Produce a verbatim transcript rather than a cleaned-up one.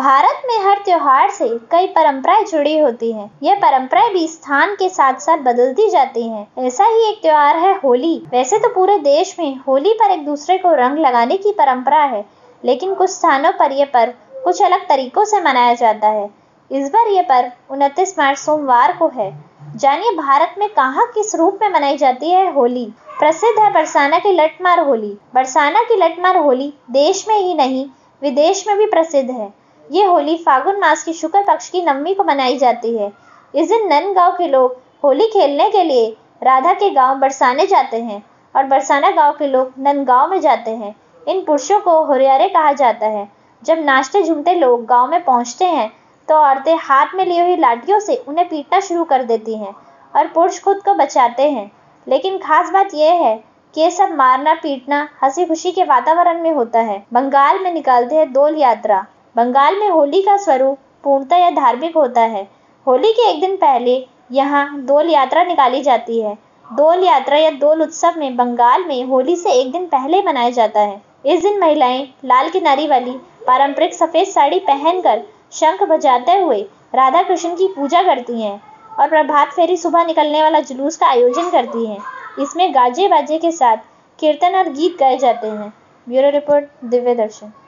भारत में हर त्योहार से कई परंपराएं जुड़ी होती हैं। यह परंपराएं भी स्थान के साथ साथ बदलती जाती हैं। ऐसा ही एक त्योहार है होली। वैसे तो पूरे देश में होली पर एक दूसरे को रंग लगाने की परंपरा है, लेकिन कुछ स्थानों पर यह पर्व कुछ अलग तरीकों से मनाया जाता है। इस बार यह पर्व उनतीस मार्च सोमवार को है। जानिए भारत में कहाँ किस रूप में मनाई जाती है होली। प्रसिद्ध है बरसाना की लठमार होली। बरसाना की लठमार होली देश में ही नहीं विदेश में भी प्रसिद्ध है। ये होली फागुन मास की शुक्ल पक्ष की नवमी को मनाई जाती है। इस दिन नंद गांव के लोग होली खेलने के लिए राधा के गांव बरसाने जाते हैं और बरसाना गांव के लोग नंद गांव में जाते हैं। इन पुरुषों को हुरियारे कहा जाता है। जब नाचते झूमते लोग गांव में पहुंचते हैं तो औरतें हाथ में ली हुई लाठियों से उन्हें पीटना शुरू कर देती हैं और पुरुष खुद को बचाते हैं। लेकिन खास बात यह है कि ये सब मारना पीटना हंसी खुशी के वातावरण में होता है। बंगाल में निकालते हैं डोल यात्रा। बंगाल में होली का स्वरूप पूर्णतः या धार्मिक होता है। होली के एक दिन पहले यहाँ डोल यात्रा निकाली जाती है। डोल यात्रा या डोल उत्सव में बंगाल में होली से एक दिन पहले मनाया जाता है। इस दिन महिलाएं लाल किनारी वाली पारंपरिक सफेद साड़ी पहनकर शंख बजाते हुए राधा कृष्ण की पूजा करती हैं और प्रभात फेरी सुबह निकलने वाला जुलूस का आयोजन करती हैं। इसमें गाजे बाजे के साथ कीर्तन और गीत गाए जाते हैं। ब्यूरो रिपोर्ट, दिव्य दर्शन।